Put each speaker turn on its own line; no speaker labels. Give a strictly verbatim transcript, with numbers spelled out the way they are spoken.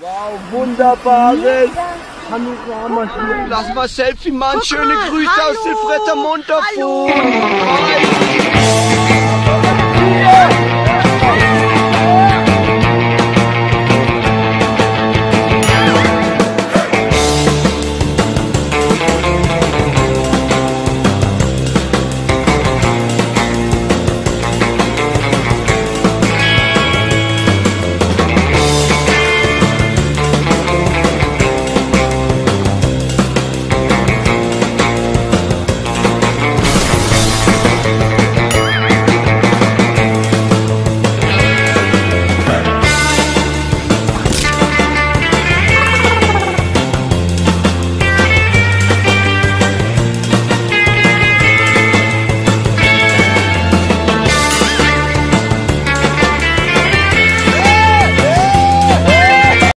Wow, wunderbares Panorama. Lass mal Selfie machen. Schöne Grüße aus Silfretter Munterfuhr.